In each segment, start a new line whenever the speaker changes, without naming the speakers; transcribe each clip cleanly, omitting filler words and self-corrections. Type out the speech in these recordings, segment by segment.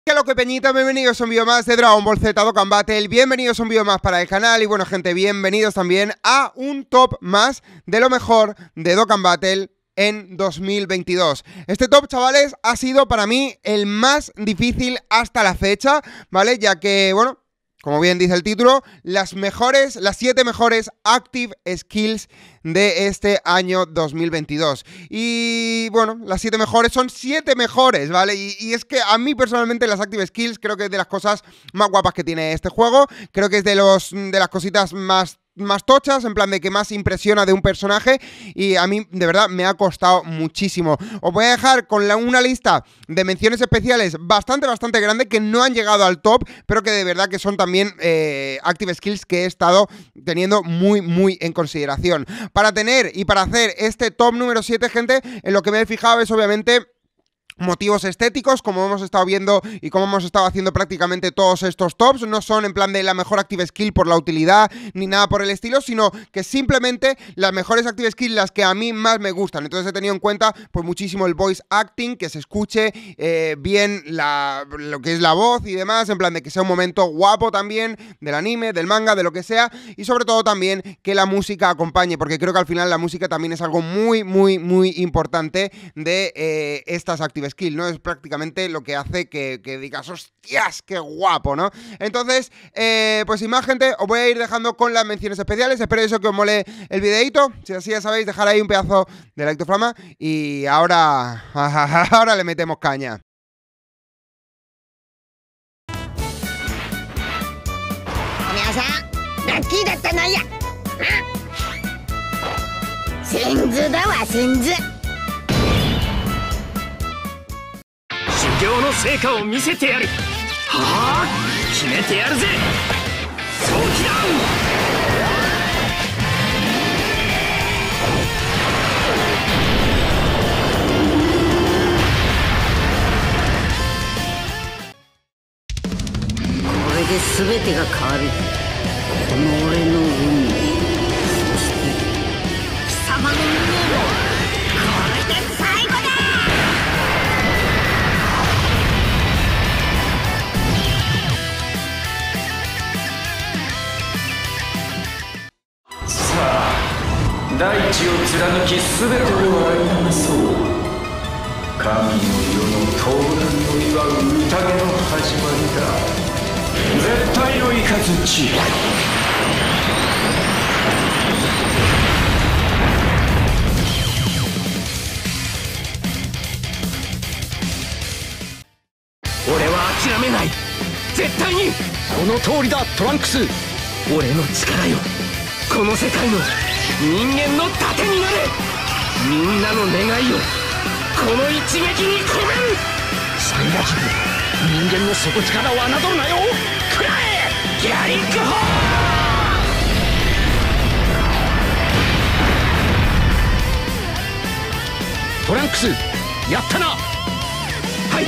¿Qué lo que peñita? Bienvenidos a un vídeo más de Dragon Ball Z Dokkan Battle, bienvenidos a un vídeo más para el canal y bueno gente, bienvenidos también a un top más de lo mejor de Dokkan Battle en 2022. Este top, chavales, ha sido para mí el más difícil hasta la fecha, ¿vale? Ya que, bueno, como bien dice el título, las 7 mejores Active Skills de este año 2022. Y bueno, las 7 mejores son 7 mejores, ¿vale? Y es que a mí personalmente las Active Skills creo que es de las cosas más guapas que tiene este juego. Creo que es de las cositas más tochas, en plan de que más impresiona de un personaje y a mí de verdad me ha costado muchísimo. Os voy a dejar con una lista de menciones especiales bastante grande que no han llegado al top, pero que de verdad que son también Active Skills que he estado teniendo muy en consideración. Para tener y para hacer este top número 7, gente, en lo que me he fijado es obviamente motivos estéticos, como hemos estado viendo y como hemos estado haciendo prácticamente todos estos tops. No son en plan de la mejor Active Skill por la utilidad ni nada por el estilo, sino que simplemente las mejores Active Skills, las que a mí más me gustan. Entonces he tenido en cuenta pues muchísimo el voice acting, que se escuche bien lo que es la voz y demás, en plan de que sea un momento guapo también del anime, del manga, de lo que sea, y sobre todo también que la música acompañe, porque creo que al final la música también es algo muy importante de estas Active Skill, ¿no? Es prácticamente lo que hace que digas, hostias, qué guapo, ¿no? Entonces, pues sin más, gente, os voy a ir dejando con las menciones especiales. Espero eso que os mole el videito. Si así ya sabéis, dejar ahí un pedazo de like to flama. Y ahora le metemos caña.
大地を貫き全てを洗い流そう神の世の到来を祝う宴の始まりだ絶対の雷
俺は諦めない絶対にその通りだトランクス俺の力よこの世界の人間の盾になれみんなの願いをこの一撃に込めるサイヤ人人間の底力を侮るなよ食らえギャリックホートランクスやったなはい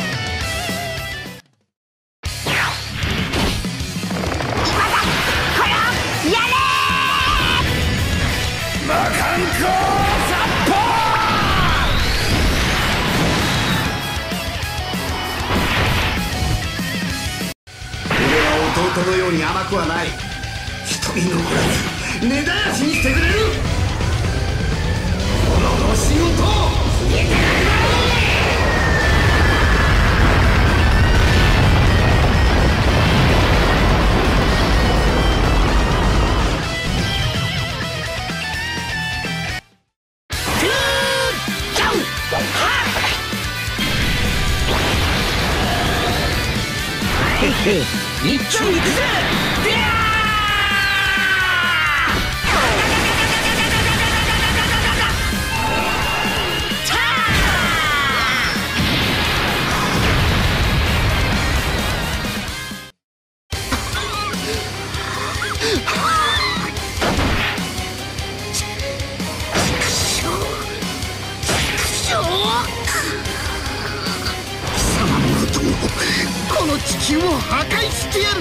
魔漢光殺法俺は弟のように甘くはない一人残らず根絶やしにしてくれるこの仕事消えてられない一丁いくぜこの地球を破壊してやる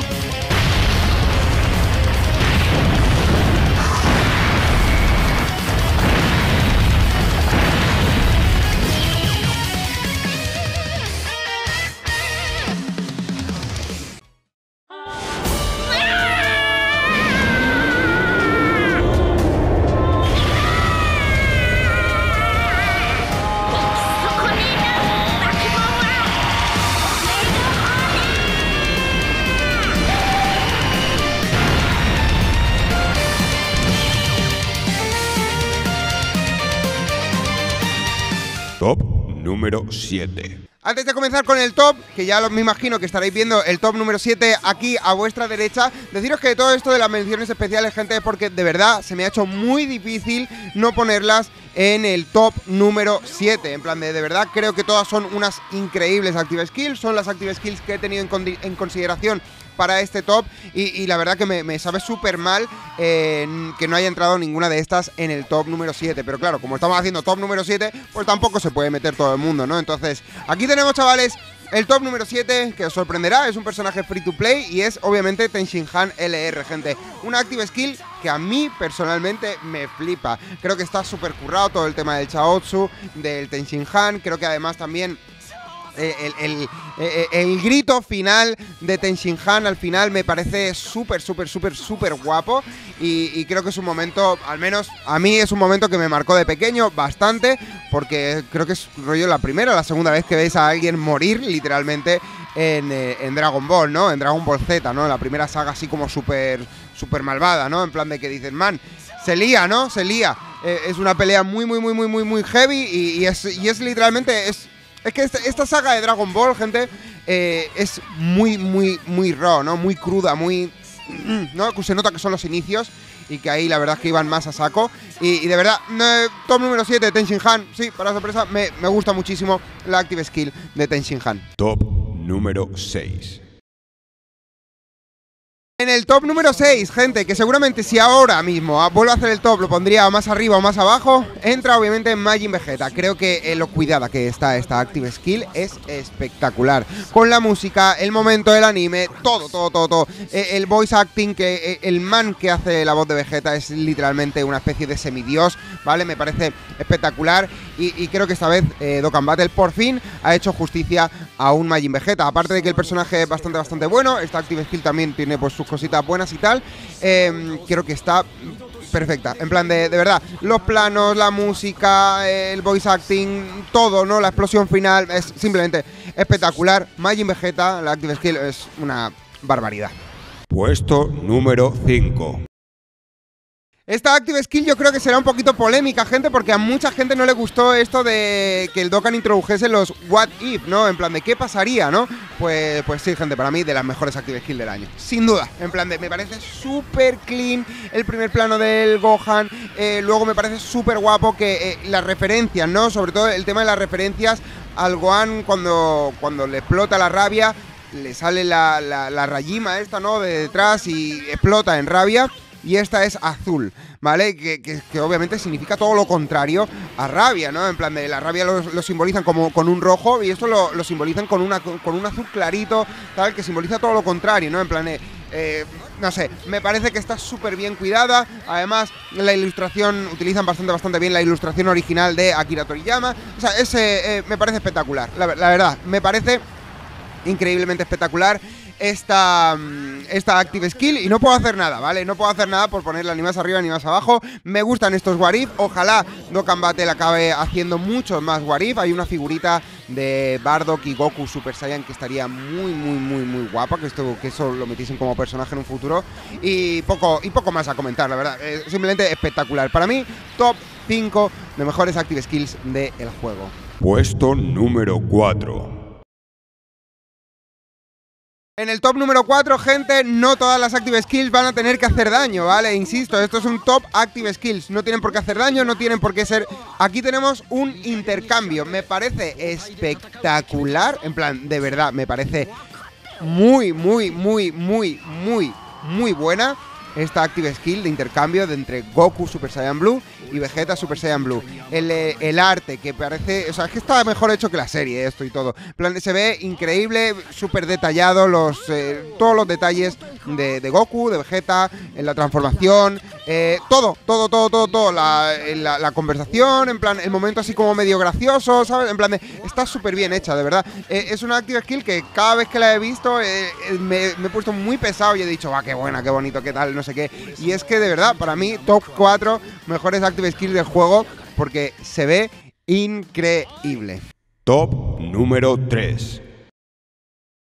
número 7.
Antes de comenzar con el top, que ya me imagino que estaréis viendo el top número 7 aquí a vuestra derecha, deciros que todo esto de las menciones especiales, gente, es porque de verdad se me ha hecho muy difícil no ponerlas en el top número 7. En plan, de verdad creo que todas son unas increíbles Active Skills, son las Active Skills que he tenido en consideración para este top y la verdad que me sabe súper mal que no haya entrado ninguna de estas en el top número 7, pero claro, como estamos haciendo top número 7, pues tampoco se puede meter todo el mundo, ¿no? Entonces, aquí tenemos, chavales, el top número 7, que os sorprenderá, es un personaje free to play y es obviamente Tenshinhan LR, gente. Una Active Skill que a mí personalmente me flipa. Creo que está súper currado todo el tema del Chaozu, del Tenshinhan, creo que además también el grito final de Tenshinhan al final me parece súper guapo y creo que es un momento, al menos a mí es un momento que me marcó de pequeño bastante, porque creo que es rollo la primera o la segunda vez que veis a alguien morir literalmente en Dragon Ball, ¿no? En Dragon Ball Z, ¿no? La primera saga así como súper malvada, ¿no? En plan de que dicen, man, se lía, ¿no? Se lía. Es una pelea muy heavy y es literalmente... Es que esta saga de Dragon Ball, gente, es muy raw, ¿no? Muy cruda, muy... ¿no? Se nota que son los inicios y que ahí la verdad es que iban más a saco. Y de verdad, top número 7 de Tenshinhan, sí, para sorpresa, me gusta muchísimo la Active Skill de Tenshinhan.
Top número 6.
En el top número 6, gente, que seguramente si ahora mismo vuelvo a hacer el top, lo pondría más arriba o más abajo, entra obviamente Majin Vegeta. Creo que lo cuidada que está esta Active Skill es espectacular. Con la música, el momento del anime, todo. El voice acting, que el man que hace la voz de Vegeta es literalmente una especie de semidios, ¿vale? Me parece espectacular y creo que esta vez Dokkan Battle por fin ha hecho justicia a un Majin Vegeta. Aparte de que el personaje es bastante bueno, esta Active Skill también tiene pues sus cositas buenas y tal, creo que está perfecta, en plan de verdad, los planos, la música, el voice acting, todo, ¿no? La explosión final es simplemente espectacular. Majin Vegeta, la Active Skill, es una barbaridad.
Puesto número 5.
Esta Active Skill yo creo que será un poquito polémica, gente, porque a mucha gente no le gustó esto de que el Dokkan introdujese los What If, ¿no? En plan de ¿qué pasaría, no? Pues sí, gente, para mí de las mejores Active Skill del año, sin duda. En plan de, me parece súper clean el primer plano del Gohan, luego me parece súper guapo que las referencias, ¿no? Sobre todo el tema de las referencias al Gohan cuando le explota la rabia, le sale la rayima esta, ¿no? De detrás y explota en rabia. Y esta es azul, ¿vale? Que obviamente significa todo lo contrario a rabia, ¿no? En plan de la rabia lo simbolizan como con un rojo y esto lo simbolizan con un azul clarito, tal, que simboliza todo lo contrario, ¿no? En plan de... no sé, me parece que está súper bien cuidada. Además, la ilustración, utilizan bastante bien la ilustración original de Akira Toriyama. O sea, me parece espectacular, la verdad, me parece increíblemente espectacular esta Active Skill y no puedo hacer nada, ¿vale? No puedo hacer nada por ponerla ni más arriba ni más abajo. Me gustan estos What If, ojalá Dokkan Battle acabe haciendo muchos más What If. Hay una figurita de Bardock y Goku Super Saiyan que estaría muy guapa, que eso lo metiesen como personaje en un futuro. Y poco más a comentar, la verdad, simplemente espectacular. Para mí, top 5 de mejores Active Skills del juego.
Puesto número 4.
En el top número 4, gente, no todas las Active Skills van a tener que hacer daño, ¿vale? Insisto, esto es un top Active Skills. No tienen por qué hacer daño, no tienen por qué ser... Aquí tenemos un intercambio. Me parece espectacular. En plan, de verdad, me parece muy buena esta Active Skill de intercambio de entre Goku Super Saiyan Blue y Vegeta Super Saiyan Blue. El arte que parece... O sea, es que está mejor hecho que la serie esto y todo. En plan, se ve increíble, súper detallado todos los detalles de Goku, de Vegeta, en la transformación, todo. La conversación, en plan, el momento así como medio gracioso, ¿sabes? En plan, está súper bien hecha, de verdad. Es una Active Skill que cada vez que la he visto me he puesto muy pesado y he dicho, va, qué buena, qué bonito, qué tal, no sé qué. Y es que de verdad, para mí, top 4 mejores Active Skills del juego porque se ve increíble.
Top número 3.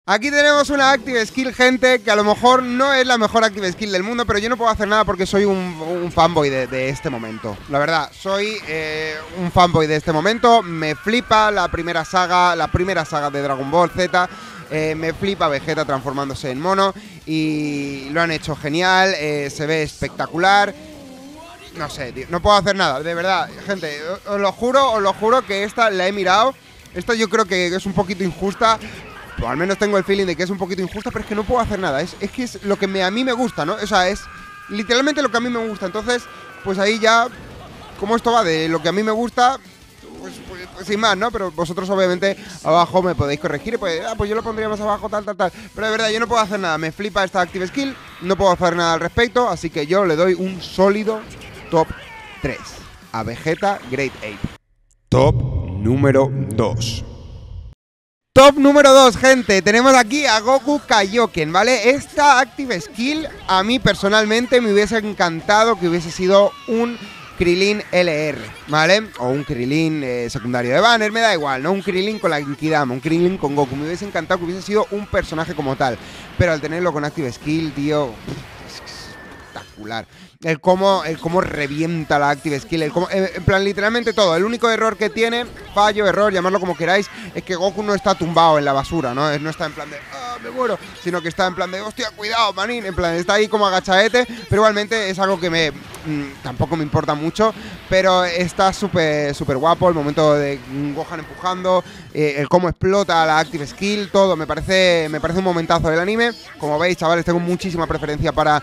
Aquí tenemos una Active Skill, gente, que a lo mejor no es la mejor Active Skill del mundo, pero yo no puedo hacer nada porque soy un fanboy de este momento. La verdad, soy un fanboy de este momento. Me flipa la primera saga de Dragon Ball Z. Me flipa Vegeta transformándose en mono y lo han hecho genial, se ve espectacular. No sé, tío, no puedo hacer nada, de verdad, gente, os lo juro que esta la he mirado. Esta yo creo que es un poquito injusta. O al menos tengo el feeling de que es un poquito injusta, pero es que no puedo hacer nada. Es que es lo que a mí me gusta, ¿no? O sea, es literalmente lo que a mí me gusta. Entonces, pues ahí ya, como esto va de lo que a mí me gusta, pues sin más, ¿no? Pero vosotros obviamente abajo me podéis corregir y pues yo lo pondría más abajo, tal. Pero de verdad, yo no puedo hacer nada. Me flipa esta Active Skill, no puedo hacer nada al respecto, así que yo le doy un sólido top 3 a Vegeta Great Ape.
Top número 2.
Top número 2, gente, tenemos aquí a Goku Kaioken, ¿vale? Esta Active Skill a mí personalmente me hubiese encantado que hubiese sido un Krillin LR, ¿vale? O un Krillin secundario de Banner, me da igual, ¿no? Un Krillin con la Genkidama, un Krillin con Goku, me hubiese encantado que hubiese sido un personaje como tal. Pero al tenerlo con Active Skill, tío, es espectacular. El cómo revienta la Active Skill, en plan, literalmente todo. El único error que tiene, fallo, error, llamadlo como queráis, es que Goku no está tumbado en la basura, ¿no? No está en plan de, me muero, sino que está en plan de, hostia, cuidado, manín, en plan, está ahí como agachaete, pero igualmente es algo que tampoco me importa mucho, pero está súper guapo el momento de Gohan empujando, el cómo explota la Active Skill, todo, me parece un momentazo del anime. Como veis, chavales, tengo muchísima preferencia para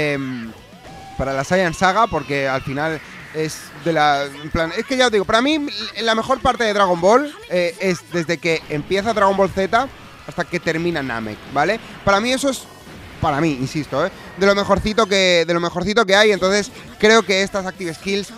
la Saiyan Saga, porque al final es de la... En plan, es que ya os digo, para mí la mejor parte de Dragon Ball es desde que empieza Dragon Ball Z hasta que termina Namek, ¿vale? Para mí eso es, para mí, insisto, de lo mejorcito que hay. Entonces creo que estas Active Skills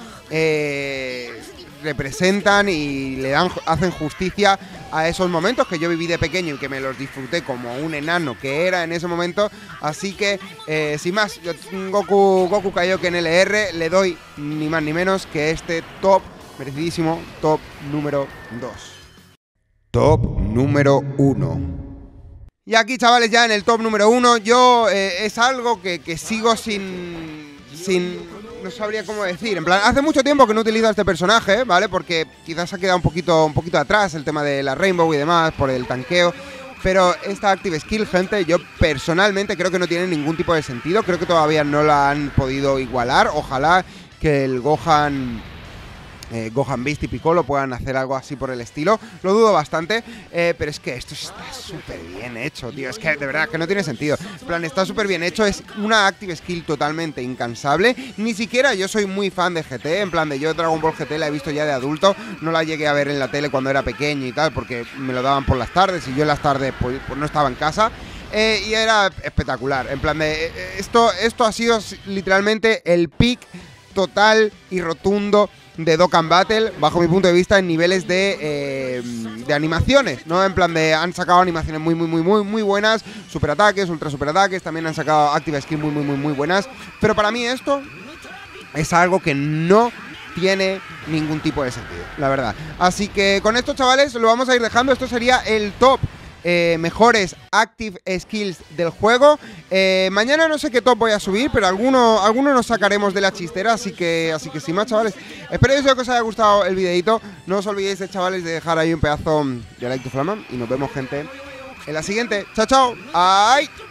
representan y hacen justicia a esos momentos que yo viví de pequeño y que me los disfruté como un enano que era en ese momento. Así que, sin más, yo Goku Kaioken LR le doy ni más ni menos que este merecidísimo top número 2.
Top número 1.
Y aquí, chavales, ya en el top número 1, yo es algo que sigo sin no sabría cómo decir. En plan, hace mucho tiempo que no utilizo a este personaje, ¿vale? Porque quizás ha quedado un poquito atrás el tema de la Rainbow y demás, por el tanqueo. Pero esta Active Skill, gente, yo personalmente creo que no tiene ningún tipo de sentido. Creo que todavía no la han podido igualar. Ojalá que el Gohan Beast y Piccolo puedan hacer algo así por el estilo. Lo dudo bastante, pero es que esto está súper bien hecho, tío. Es que de verdad que no tiene sentido. En plan, está súper bien hecho. Es una Active Skill totalmente incansable. Ni siquiera yo soy muy fan de GT. En plan, yo Dragon Ball GT la he visto ya de adulto. No la llegué a ver en la tele cuando era pequeño y tal, porque me lo daban por las tardes y yo en las tardes pues no estaba en casa. Y era espectacular. En plan, esto ha sido literalmente el pick total y rotundo de Dokkan Battle, bajo mi punto de vista, en niveles de animaciones, ¿no? En plan de, han sacado animaciones muy buenas, superataques, ultra superataques, también han sacado Active Skill muy buenas, pero para mí esto es algo que no tiene ningún tipo de sentido, la verdad. Así que con esto, chavales, lo vamos a ir dejando. Esto sería el top mejores Active Skills del juego. Mañana no sé qué top voy a subir, pero alguno nos sacaremos de la chistera. Así que sin más, chavales, espero que os haya gustado el videito. No os olvidéis, chavales, de dejar ahí un pedazo de like to flama. Y nos vemos, gente, en la siguiente. Chao, chao. ¡Ay!